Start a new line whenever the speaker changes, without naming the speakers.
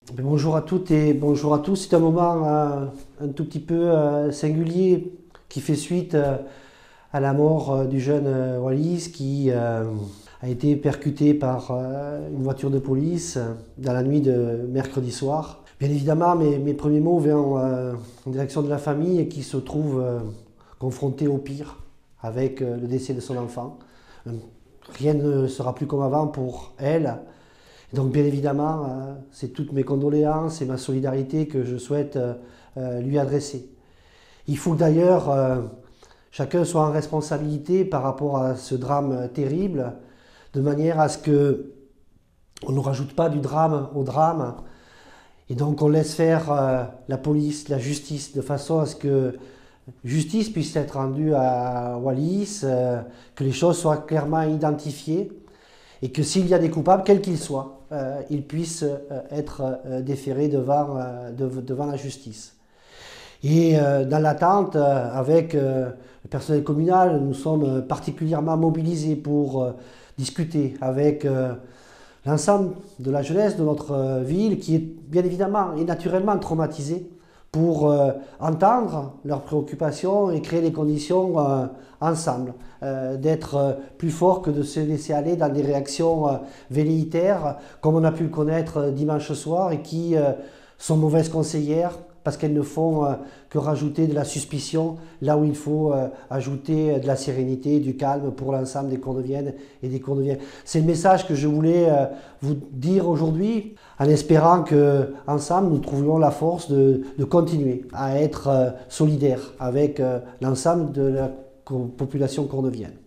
Bonjour à toutes et bonjour à tous. C'est un moment un tout petit peu singulier qui fait suite à la mort du jeune Wallis qui a été percuté par une voiture de police dans la nuit de mercredi soir. Bien évidemment, mes premiers mots viennent en direction de la famille qui se trouve confrontée au pire avec le décès de son enfant. Rien ne sera plus comme avant pour elle. Donc bien évidemment, c'est toutes mes condoléances et ma solidarité que je souhaite lui adresser. Il faut d'ailleurs chacun soit en responsabilité par rapport à ce drame terrible, de manière à ce que on ne rajoute pas du drame au drame, et donc on laisse faire la police, la justice, de façon à ce que justice puisse être rendue à Wallis, que les choses soient clairement identifiées et que s'il y a des coupables, quels qu'ils soient, ils puissent être déférés devant la justice. Et dans l'attente, avec le personnel communal, nous sommes particulièrement mobilisés pour discuter avec l'ensemble de la jeunesse de notre ville, qui est bien évidemment et naturellement traumatisée, pour entendre leurs préoccupations et créer les conditions ensemble, d'être plus fort que de se laisser aller dans des réactions velléitaires, comme on a pu le connaître dimanche soir, et qui sont mauvaises conseillères, parce qu'elles ne font que rajouter de la suspicion là où il faut ajouter de la sérénité, du calme pour l'ensemble des Courneuviennes et des Courneuviens. C'est le message que je voulais vous dire aujourd'hui, en espérant que ensemble nous trouvions la force de continuer à être solidaires avec l'ensemble de la population courneuvienne.